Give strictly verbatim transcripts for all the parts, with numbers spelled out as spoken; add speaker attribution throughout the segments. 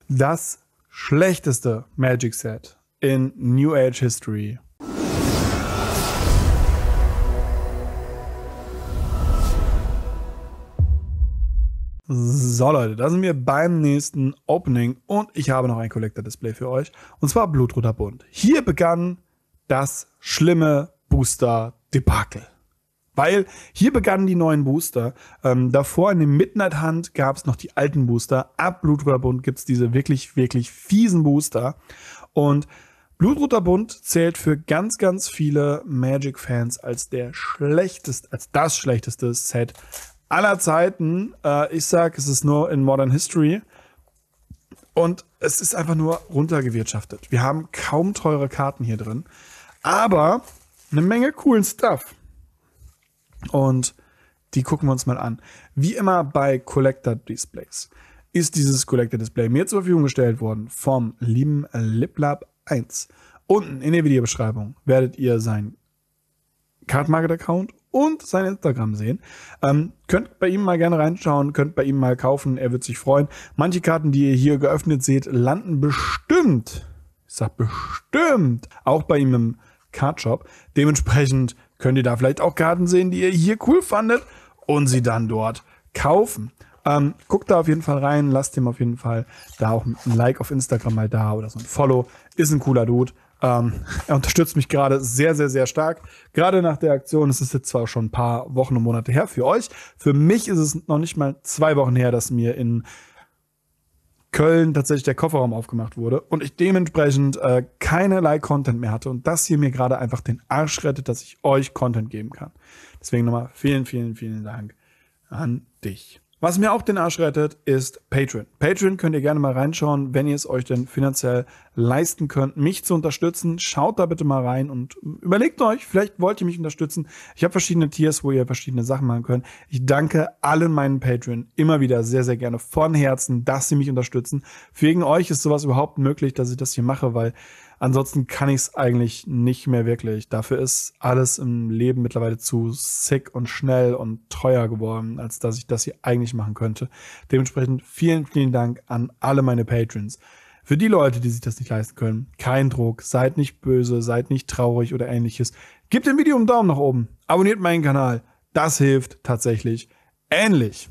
Speaker 1: Das schlechteste Magic Set in New Age History. So Leute, da sind wir beim nächsten Opening und ich habe noch ein Collector-Display für euch. Und zwar Blutroter Bund. Hier begann das schlimme Booster-Debakel. Weil hier begannen die neuen Booster. Ähm, davor in dem Midnight Hunt gab es noch die alten Booster. Ab Blutroter Bund gibt es diese wirklich, wirklich fiesen Booster. Und Blutroter Bund zählt für ganz, ganz viele Magic-Fans als der schlechteste, als das schlechteste Set aller Zeiten. Äh, ich sag, es ist nur in Modern History. Und es ist einfach nur runtergewirtschaftet. Wir haben kaum teure Karten hier drin. Aber eine Menge coolen Stuff. Und die gucken wir uns mal an. Wie immer bei Collector Displays ist dieses Collector Display mir zur Verfügung gestellt worden vom lieben Liplab eins. Unten in der Videobeschreibung werdet ihr sein Card Market Account und sein Instagram sehen. Ähm, könnt bei ihm mal gerne reinschauen, könnt bei ihm mal kaufen, er wird sich freuen. Manche Karten, die ihr hier geöffnet seht, landen bestimmt, ich sag bestimmt, auch bei ihm im Cardshop. Dementsprechend könnt ihr da vielleicht auch Karten sehen, die ihr hier cool fandet und sie dann dort kaufen. Ähm, guckt da auf jeden Fall rein, lasst ihm auf jeden Fall da auch ein Like auf Instagram mal da oder so ein Follow. Ist ein cooler Dude. Ähm, er unterstützt mich gerade sehr, sehr, sehr stark. Gerade nach der Aktion, es ist jetzt zwar schon ein paar Wochen und Monate her für euch. Für mich ist es noch nicht mal zwei Wochen her, dass mir in Köln tatsächlich der Kofferraum aufgemacht wurde und ich dementsprechend äh, keinerlei Content mehr hatte und das hier mir gerade einfach den Arsch rettet, dass ich euch Content geben kann. Deswegen nochmal vielen, vielen, vielen Dank an dich. Was mir auch den Arsch rettet, ist Patreon. Patreon könnt ihr gerne mal reinschauen, wenn ihr es euch denn finanziell leisten könnt, mich zu unterstützen. Schaut da bitte mal rein und überlegt euch, vielleicht wollt ihr mich unterstützen. Ich habe verschiedene Tiers, wo ihr verschiedene Sachen machen könnt. Ich danke allen meinen Patreon immer wieder sehr, sehr gerne von Herzen, dass sie mich unterstützen. Wegen euch ist sowas überhaupt möglich, dass ich das hier mache, weil ansonsten kann ich es eigentlich nicht mehr wirklich. Dafür ist alles im Leben mittlerweile zu sick und schnell und teuer geworden, als dass ich das hier eigentlich machen könnte. Dementsprechend vielen, vielen Dank an alle meine Patrons. Für die Leute, die sich das nicht leisten können, kein Druck, seid nicht böse, seid nicht traurig oder ähnliches. Gebt dem Video einen Daumen nach oben, abonniert meinen Kanal. Das hilft tatsächlich ähnlich.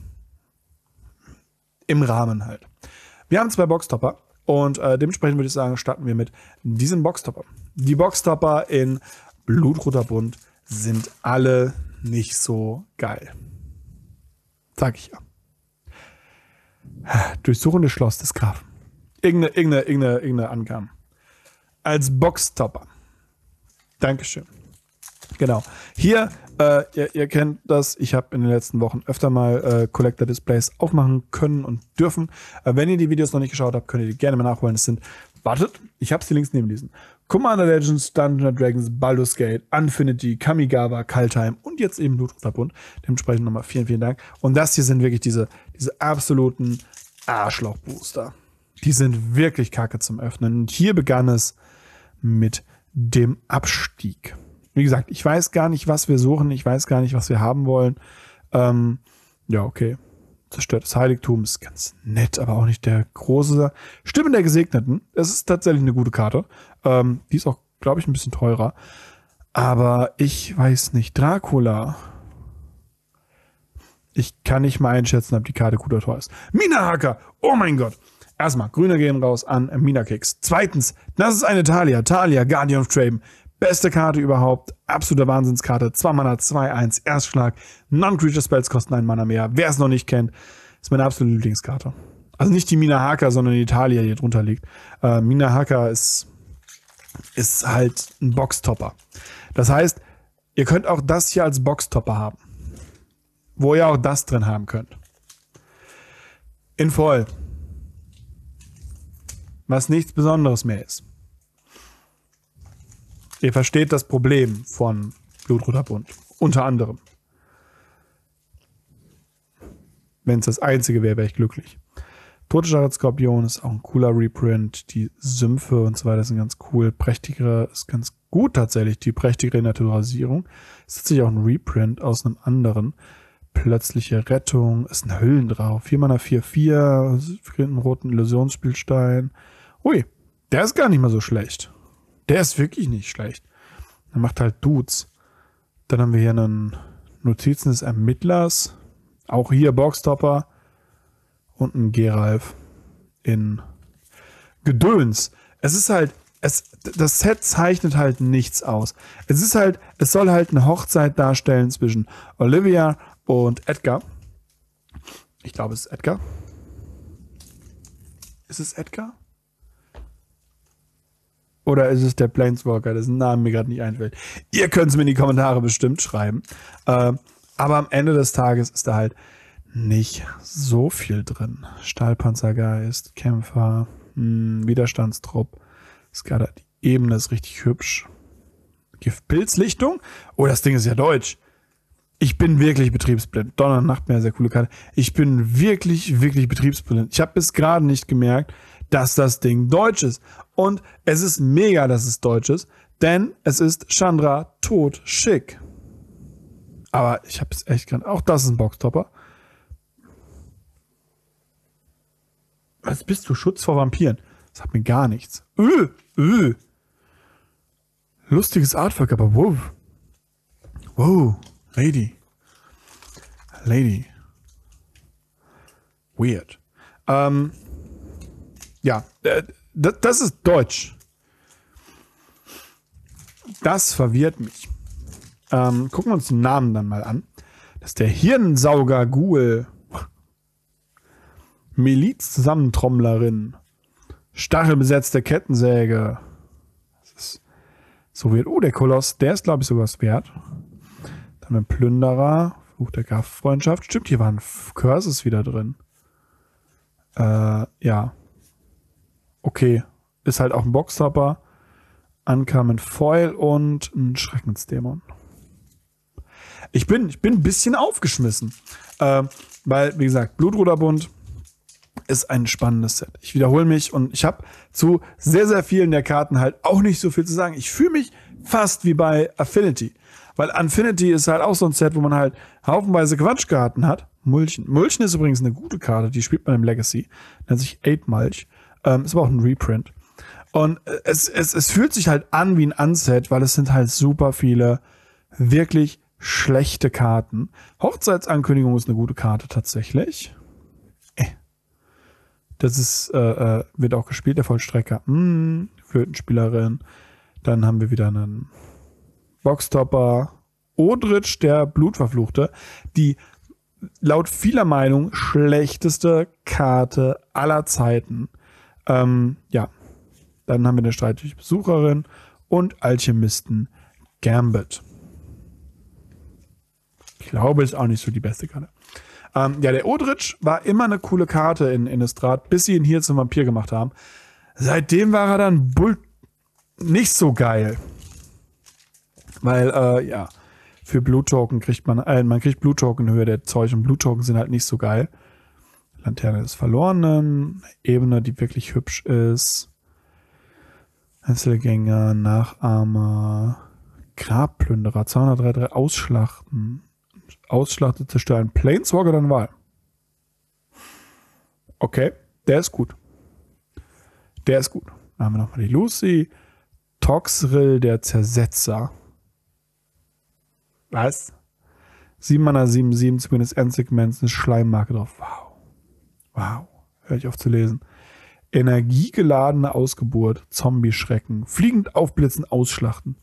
Speaker 1: Im Rahmen halt. Wir haben zwei Boxtopper. Und äh, dementsprechend würde ich sagen, starten wir mit diesem Boxtopper. Die Boxtopper in Blutroter Bund sind alle nicht so geil. Sag ich ja. Durchsuchendes Schloss des Grafen. Irgendeine, irgendeine, irgendeine, irgendeine Angaben. Als Boxtopper. Dankeschön. Genau. Hier, äh, ihr, ihr kennt das, ich habe in den letzten Wochen öfter mal äh, Collector-Displays aufmachen können und dürfen. Äh, wenn ihr die Videos noch nicht geschaut habt, könnt ihr die gerne mal nachholen. Es sind, wartet, ich habe die Links neben diesen. Commander Legends, Dungeons and Dragons, Baldur's Gate, Infinity, Kamigawa, Kaldheim und jetzt eben Blutroter Bund. Dementsprechend nochmal vielen, vielen Dank. Und das hier sind wirklich diese, diese absoluten Arschloch-Booster. Die sind wirklich kacke zum Öffnen. Und hier begann es mit dem Abstieg. Wie gesagt, ich weiß gar nicht, was wir suchen. Ich weiß gar nicht, was wir haben wollen. Ähm, ja, okay. Zerstörtes Heiligtum ist ganz nett, aber auch nicht der große. Stimme der Gesegneten. Es ist tatsächlich eine gute Karte. Ähm, die ist auch, glaube ich, ein bisschen teurer. Aber ich weiß nicht. Dracula. Ich kann nicht mal einschätzen, ob die Karte gut oder teuer ist. Mina-Hacker. Oh mein Gott. Erstmal, Grüne gehen raus an Mina-Kicks. Zweitens, das ist eine Talia. Talia, Guardian of Traben. Beste Karte überhaupt, absolute Wahnsinnskarte, zwei Mana, zwei eins, Erstschlag, Non-Creature-Spells kosten ein Mana mehr. Wer es noch nicht kennt, ist meine absolute Lieblingskarte. Also nicht die Mina-Hacker, sondern die Talia, die hier drunter liegt. Äh, Mina-Hacker ist, ist halt ein Boxtopper. Das heißt, ihr könnt auch das hier als Boxtopper haben. Wo ihr auch das drin haben könnt. In voll. Was nichts Besonderes mehr ist. Ihr versteht das Problem von Blutroter Bund. Unter anderem. Wenn es das einzige wäre, wäre ich glücklich. Totscharret Skorpion ist auch ein cooler Reprint. Die Sümpfe und so weiter sind ganz cool. Prächtigere ist ganz gut tatsächlich. Die prächtigere Naturalisierung ist tatsächlich auch ein Reprint aus einem anderen. Plötzliche Rettung. Ist ein Hüllen drauf. vier Mana vier vier. Kriegt einen roten Illusionsspielstein. Ui, der ist gar nicht mal so schlecht. Der ist wirklich nicht schlecht. Er macht halt Dudes. Dann haben wir hier einen Notizen des Ermittlers. Auch hier Boxtopper. Und einen Geralf in Gedöns. Es ist halt, es, das Set zeichnet halt nichts aus. Es ist halt, es soll halt eine Hochzeit darstellen zwischen Olivia und Edgar. Ich glaube, es ist Edgar. Ist es Edgar? Oder ist es der Planeswalker, dessen Namen mir gerade nicht einfällt? Ihr könnt es mir in die Kommentare bestimmt schreiben. Äh, aber am Ende des Tages ist da halt nicht so viel drin. Stahlpanzergeist, Kämpfer, mh, Widerstandstrupp. Skala, die Ebene ist richtig hübsch. Giftpilzlichtung? Oh, das Ding ist ja deutsch. Ich bin wirklich betriebsblind. Donner und Nachtmeer, sehr coole Karte. Ich bin wirklich, wirklich betriebsblind. Ich habe bis gerade nicht gemerkt, dass das Ding deutsch ist. Und es ist mega, dass es deutsch ist, denn es ist Chandra tot schick. Aber ich habe es echt gerade. Auch das ist ein Boxtopper. Was bist du? Schutz vor Vampiren. Das hat mir gar nichts. Öh, öh. Lustiges Artwork, aber wow. Wow. Lady. Lady. Weird. Ähm. Ja, äh, das, das ist Deutsch. Das verwirrt mich. Ähm, gucken wir uns den Namen dann mal an. Das ist der Hirnsauger Ghoul. Miliz-Zusammentrommlerin. Stachelbesetzte Kettensäge. Das ist so weird. Oh, der Koloss, der ist, glaube ich, sogar was wert. Dann ein Plünderer. Fluch der Kraftfreundschaft. Stimmt, hier waren Curses wieder drin. Äh, ja. Okay, ist halt auch ein Boxtopper. Uncommon Foil und ein Schreckensdämon. Ich bin, ich bin ein bisschen aufgeschmissen. Äh, weil, wie gesagt, Blutroderbund ist ein spannendes Set. Ich wiederhole mich und ich habe zu sehr, sehr vielen der Karten halt auch nicht so viel zu sagen. Ich fühle mich fast wie bei Affinity. Weil Affinity ist halt auch so ein Set, wo man halt haufenweise Quatschkarten hat. Mulchen. Mulchen ist übrigens eine gute Karte, die spielt man im Legacy. Nennt sich Eight Mulch. Ähm, ist aber auch ein Reprint. Und es, es, es fühlt sich halt an wie ein Unset, weil es sind halt super viele wirklich schlechte Karten. Hochzeitsankündigung ist eine gute Karte tatsächlich. Äh. Das ist, äh, äh, wird auch gespielt, der Vollstrecker. Hm, Flötenspielerin. Dann haben wir wieder einen Boxtopper. Odrich, der Blutverfluchte. Die laut vieler Meinung schlechteste Karte aller Zeiten. Ähm, ja, dann haben wir eine streitliche Besucherin und Alchemisten Gambit. Ich glaube, ist auch nicht so die beste Karte. Ähm, ja, der Odrich war immer eine coole Karte in Innistrad, bis sie ihn hier zum Vampir gemacht haben. Seitdem war er dann Bull nicht so geil. Weil, äh, ja, für Bluttoken kriegt man, äh, man kriegt Bluttoken in Höhe der Zeug und Bluttoken sind halt nicht so geil. Laterne des Verlorenen, Ebene, die wirklich hübsch ist. Einzelgänger, Nachahmer, Grabplünderer, zweihundertdreiunddreißig, Ausschlachten. Ausschlachtet, zerstören. Planeswalker dann Wahl. Okay, der ist gut. Der ist gut. Dann haben wir nochmal die Lucy. Toxrill, der Zersetzer. Was? sieben Mana, sieben sieben, zumindest Endsegments, eine Schleimmarke drauf. Wow. Wow. Hör ich auf zu lesen. Energiegeladene Ausgeburt, Zombie-Schrecken, fliegend aufblitzen, ausschlachten.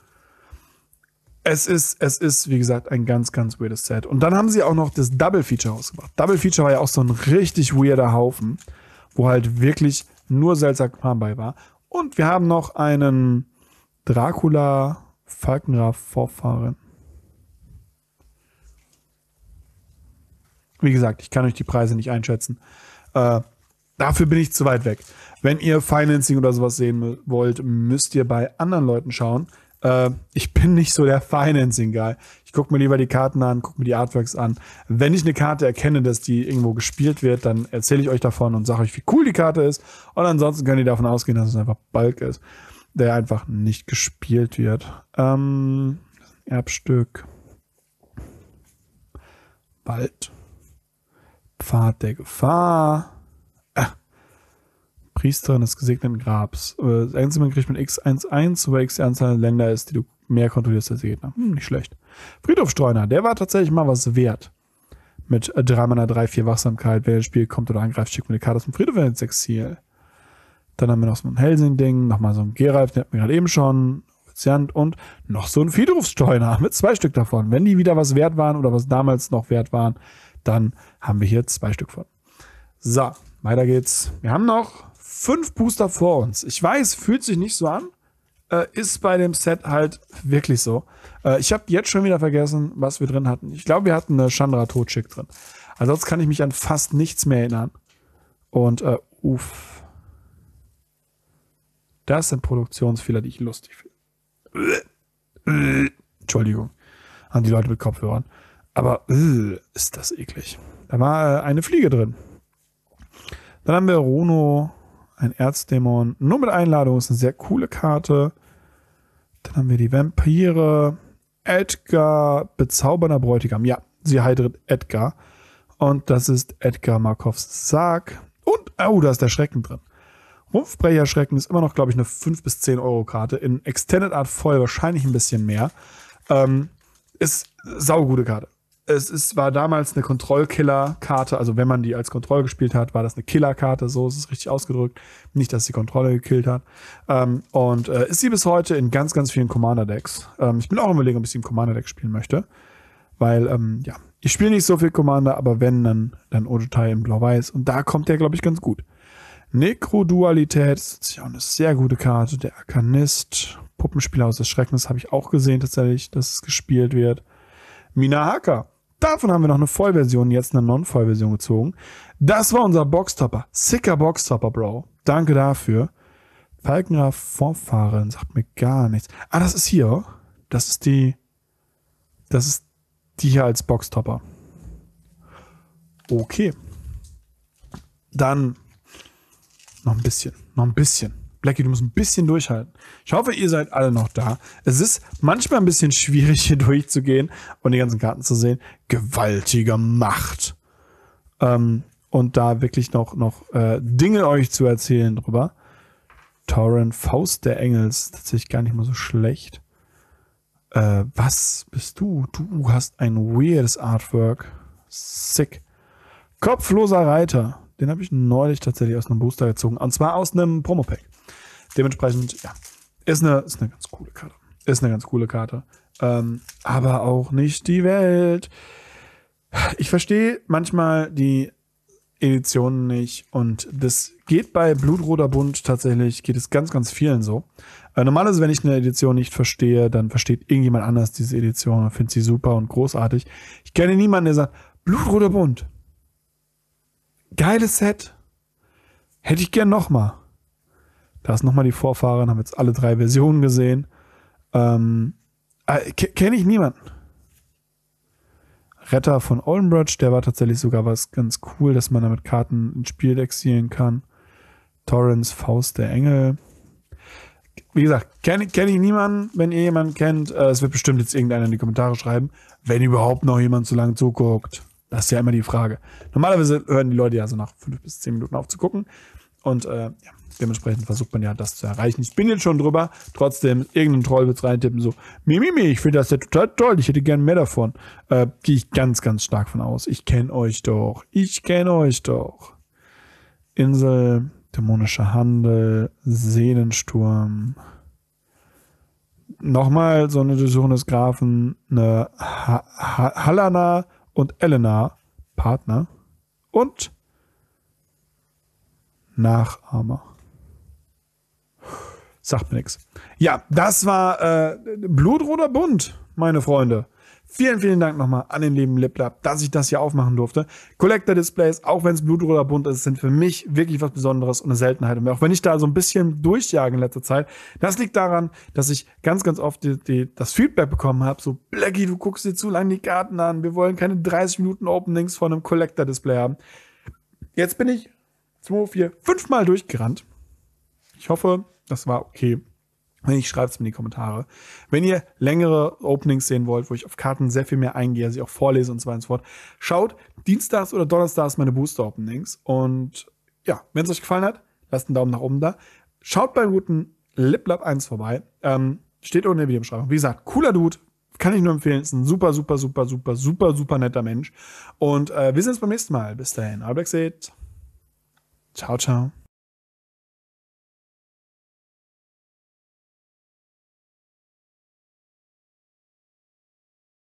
Speaker 1: Es ist, es ist, wie gesagt, ein ganz, ganz weirdes Set. Und dann haben sie auch noch das Double-Feature rausgebracht. Double-Feature war ja auch so ein richtig weirder Haufen, wo halt wirklich nur Seltsam bei war. Und wir haben noch einen Dracula Falkenraff Vorfahren. Wie gesagt, ich kann euch die Preise nicht einschätzen. Äh, dafür bin ich zu weit weg. Wenn ihr Financing oder sowas sehen wollt, müsst ihr bei anderen Leuten schauen. Äh, ich bin nicht so der Financing-Guy. Ich gucke mir lieber die Karten an, gucke mir die Artworks an. Wenn ich eine Karte erkenne, dass die irgendwo gespielt wird, dann erzähle ich euch davon und sage euch, wie cool die Karte ist. Und ansonsten könnt ihr davon ausgehen, dass es einfach Bulk ist, der einfach nicht gespielt wird. Ähm, Erbstück. Wald. Pfad der Gefahr. Äh. Priesterin des gesegneten Grabs. Äh, das einzige, man kriegt mit X eins eins, über X die Anzahl der Länder ist, die du mehr kontrollierst als der Gegner. Hm, nicht schlecht. Friedhofstreuner, der war tatsächlich mal was wert. Mit drei Mana, drei, vier Wachsamkeit. Wer ins Spiel kommt oder angreift, schickt mir eine Karte zum Friedhof ins Exil. Dann haben wir noch so ein Helsing-Ding, nochmal so ein Geralf, den hatten wir gerade eben schon. Und noch so ein Friedhofstreuner mit zwei Stück davon. Wenn die wieder was wert waren oder was damals noch wert waren, dann haben wir hier zwei Stück von. So, weiter geht's. Wir haben noch fünf Booster vor uns. Ich weiß, fühlt sich nicht so an. Äh, ist bei dem Set halt wirklich so. Äh, ich habe jetzt schon wieder vergessen, was wir drin hatten. Ich glaube, wir hatten eine Chandra Totschick drin. Ansonsten kann ich mich an fast nichts mehr erinnern. Und, äh, uff. Das sind Produktionsfehler, die ich lustig finde. Entschuldigung an die Leute mit Kopfhörern. Aber äh, ist das eklig. Da war äh, eine Fliege drin. Dann haben wir Rono, ein Erzdämon. Nur mit Einladung ist eine sehr coole Karte. Dann haben wir die Vampire. Edgar, bezaubernder Bräutigam. Ja, sie heiratet Edgar. Und das ist Edgar Markovs Sarg. Und, oh, da ist der Schrecken drin. Rumpfbrecher Schrecken ist immer noch, glaube ich, eine fünf bis zehn Euro Karte. In Extended Art voll wahrscheinlich ein bisschen mehr. Ähm, ist saugute Karte. Es ist, war damals eine Kontrollkiller-Karte. Also wenn man die als Kontroll gespielt hat, war das eine Killer-Karte. So ist es richtig ausgedrückt. Nicht, dass sie Kontrolle gekillt hat. Ähm, und äh, ist sie bis heute in ganz, ganz vielen Commander-Decks. Ähm, ich bin auch überlegen, ob ich sie im Commander-Deck spielen möchte. Weil, ähm, ja, ich spiele nicht so viel Commander, aber wenn, dann, dann Ojutai in Blau-Weiß. Und da kommt der, glaube ich, ganz gut. Nekrodualität ist ja auch eine sehr gute Karte. Der Arkanist, Puppenspieler aus des Schreckens, habe ich auch gesehen tatsächlich, dass es gespielt wird. Minahaka. Davon haben wir noch eine Vollversion, jetzt eine Non-Vollversion gezogen. Das war unser Boxtopper. Sicker Boxtopper, Bro. Danke dafür. Falkengraf Vorfahren sagt mir gar nichts. Ah, das ist hier. Das ist die. Das ist die hier als Boxtopper. Okay. Dann noch ein bisschen. Noch ein bisschen. Blackie, du musst ein bisschen durchhalten. Ich hoffe, ihr seid alle noch da. Es ist manchmal ein bisschen schwierig, hier durchzugehen und die ganzen Karten zu sehen. Gewaltige Macht. Ähm, und da wirklich noch, noch äh, Dinge euch zu erzählen drüber. Torrent, Faust der Engels. Tatsächlich gar nicht mal so schlecht. Äh, was bist du? Du hast ein weirdes Artwork. Sick. Kopfloser Reiter. Den habe ich neulich tatsächlich aus einem Booster gezogen. Und zwar aus einem Promo-Pack. Dementsprechend, ja, ist eine, ist eine ganz coole Karte. Ist eine ganz coole Karte. Ähm, aber auch nicht die Welt. Ich verstehe manchmal die Editionen nicht. Und das geht bei Blutroter Bund tatsächlich, geht es ganz, ganz vielen so. Äh, normalerweise, wenn ich eine Edition nicht verstehe, dann versteht irgendjemand anders diese Edition und findet sie super und großartig. Ich kenne niemanden, der sagt, Blutroter Bund. Geiles Set. Hätte ich gern nochmal. Da ist nochmal die Vorfahren, haben jetzt alle drei Versionen gesehen. Ähm, äh, Kenne ich niemanden. Retter von Oldenbridge, der war tatsächlich sogar was ganz cool, dass man damit Karten ins Spiel exilieren kann. Torrens, Faust der Engel. Wie gesagt, kenne kenn ich niemanden. Wenn ihr jemanden kennt, äh, es wird bestimmt jetzt irgendeiner in die Kommentare schreiben, wenn überhaupt noch jemand so lange zuguckt. Das ist ja immer die Frage. Normalerweise hören die Leute ja so nach fünf bis zehn Minuten auf zu gucken. Und äh, ja, dementsprechend versucht man ja, das zu erreichen. Ich bin jetzt schon drüber. Trotzdem, irgendein Troll wird reintippen, so, Mimimi, ich finde das ja total toll. Ich hätte gern mehr davon. Äh, gehe ich ganz, ganz stark von aus. Ich kenne euch doch. Ich kenne euch doch. Insel, dämonischer Handel, Seelensturm. Nochmal so eine Durchsuchung des Grafen, eine ha ha Hallana und Elena, Partner. Und Nachahmer. Sagt mir nichts. Ja, das war äh, Blutroter Bund, meine Freunde. Vielen, vielen Dank nochmal an den lieben Liplab, dass ich das hier aufmachen durfte. Collector Displays, auch wenn es Blutroter Bund ist, sind für mich wirklich was Besonderes und eine Seltenheit. Und auch wenn ich da so ein bisschen durchjage in letzter Zeit, das liegt daran, dass ich ganz, ganz oft die, die, das Feedback bekommen habe, so, Blackie, du guckst dir zu lange die Karten an, wir wollen keine dreißig Minuten Openings von einem Collector Display haben. Jetzt bin ich zwei, vier, fünf Mal durchgerannt. Ich hoffe, das war okay. Wenn nicht, schreibt es mir in die Kommentare. Wenn ihr längere Openings sehen wollt, wo ich auf Karten sehr viel mehr eingehe, sie auch vorlese und so weiter und so fort, schaut dienstags oder donnerstags meine Booster-Openings. Und ja, wenn es euch gefallen hat, lasst einen Daumen nach oben da. Schaut beim guten LipLab eins vorbei. Ähm, steht unten in der Videobeschreibung. Wie gesagt, cooler Dude. Kann ich nur empfehlen. Ist ein super, super, super, super, super, super netter Mensch. Und äh, wir sehen uns beim nächsten Mal. Bis dahin. Albrecht seht. Ciao, ciao.